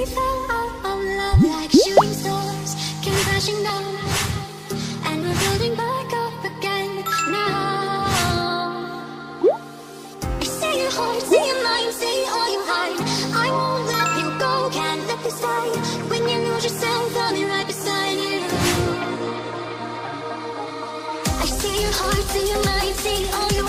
we fell out of love like shooting stars came crashing down, and we're building back up again now. I see your heart, see your mind, see all you hide. I won't let you go, can't let this die. When you lose yourself, I'll be right beside you. I see your heart, see your mind, see all you